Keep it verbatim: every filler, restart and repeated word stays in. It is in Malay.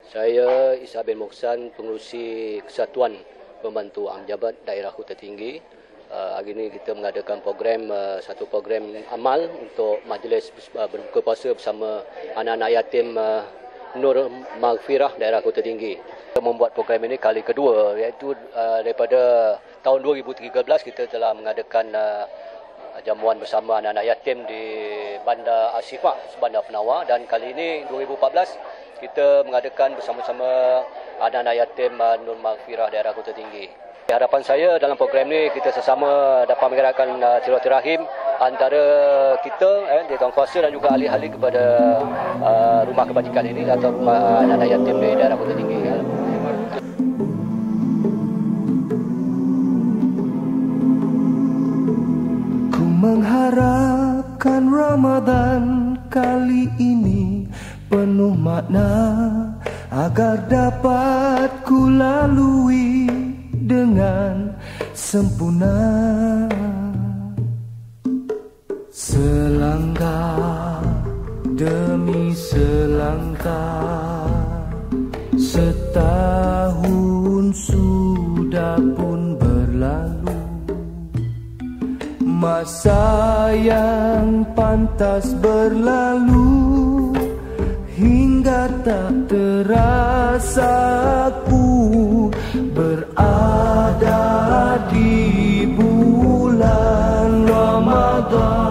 Saya Isa bin Moksan, Pengerusi Kesatuan Pembantu Amjabat Daerah Kota Tinggi. Uh, hari ini kita mengadakan program, uh, satu program amal untuk majlis uh, berbuka puasa bersama anak-anak yatim uh, Nur Maghfirah Daerah Kota Tinggi. Kita membuat program ini kali kedua, iaitu uh, daripada tahun dua ribu tiga belas kita telah mengadakan uh, jamuan bersama anak-anak yatim di Bandar Asifah, Bandar Penawar, dan kali ini dua ribu empat belas kita mengadakan bersama-sama anak-anak yatim uh, Nur Maghfirah Daerah Kota Tinggi. Harapan saya dalam program ini kita sesama dapat menggerakkan uh, silaturahim antara kita eh, di Tuan Kuasa dan juga ahli-ahli kepada uh, rumah kebajikan ini atau rumah anak-anak yatim di Daerah Kota Tinggi. Ya. Ku mengharapkan Ramadan kali ini penuh makna agar dapat ku lalui dengan sempurna. Selangkah demi selangkah, setahun sudah pun berlalu. Masa yang pantas berlalu hingga tak terasa aku berada di bulan Ramadan.